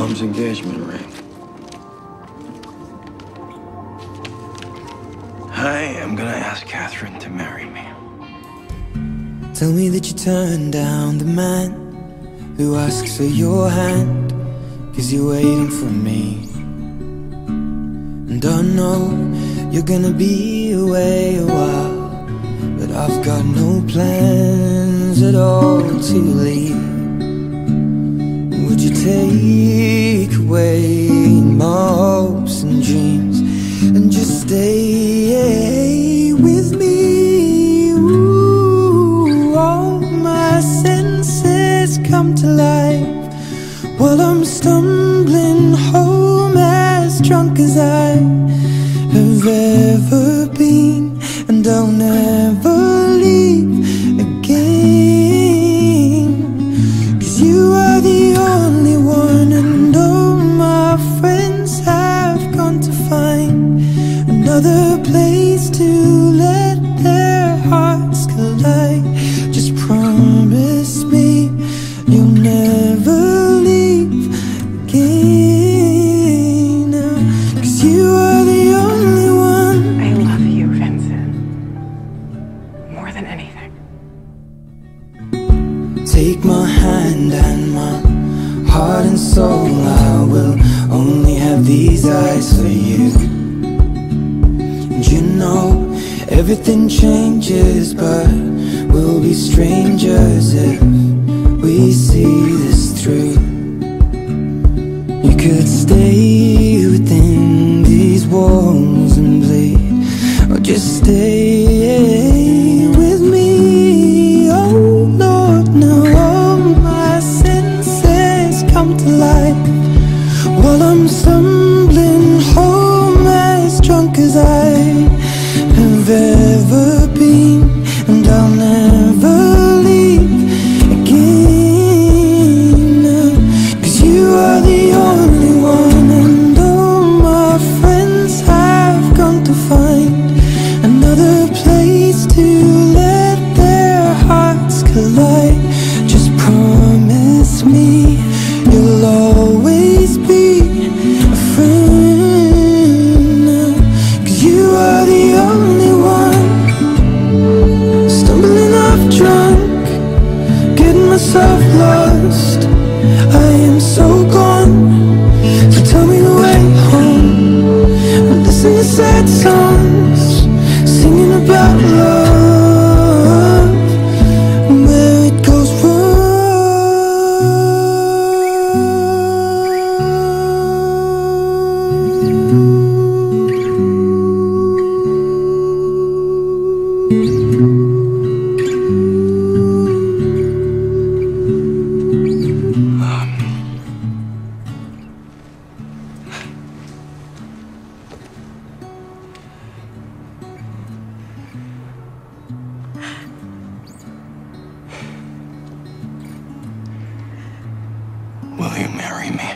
mom's engagement ring. I am gonna ask Catherine to marry me. Tell me that you turned down the man who asks for your hand, 'cause you're waiting for me. And I know you're gonna be away a while, but I've got no plans at all to leave. Would you take away my hopes and dreams and just stay with me? Ooh, all my senses come to life while I'm stumbling home, as drunk as I have ever been, and I'll never leave again. 'Cause you are the only one, and all my friends have gone to find another place to let their hearts collide. Just promise me you'll never leave again. 'Cause you are the only one. I love you, Vincent. More than anything. Take my hand and my heart and soul. I will only have these eyes for you. And you know everything changes, but we'll be strangers if we see this through. You could stay within these walls and bleed, or just stay with me. Oh Lord, now all my senses come to life while I'm stumbling home, as drunk as I have ever been, and I'll never leave again. 'Cause you are the only one, and all my friends have gone to find another place to let their hearts collide. Just promise me you'll always be a friend. 'Cause you are the only one. Stumbling off drunk, getting myself lost. I am so gone, so tell me the way home. I listen to sad songs, singing about love, and where it goes wrong. Will you marry me?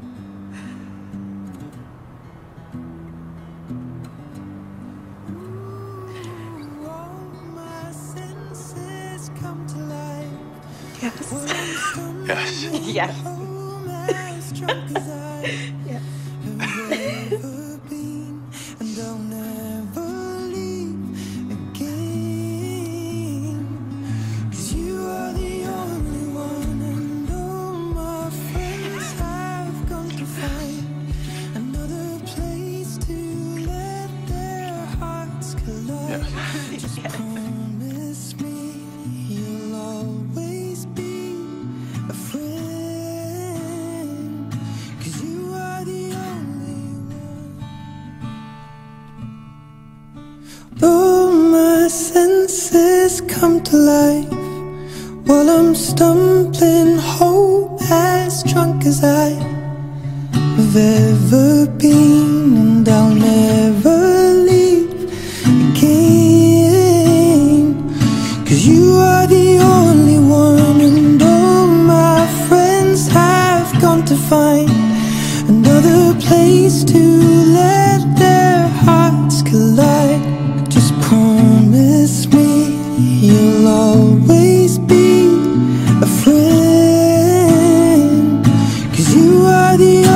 Yes. Yes. Yes. Yes. Promise me you'll always be a friend, 'cause you are the only one. Though my senses come to life while I'm stumbling home, as drunk as I have ever been, and I'll never leave again. 'Cause you are the only one, and all my friends have gone to find another place to let their hearts collide. Just promise me you'll always be a friend, 'cause You are the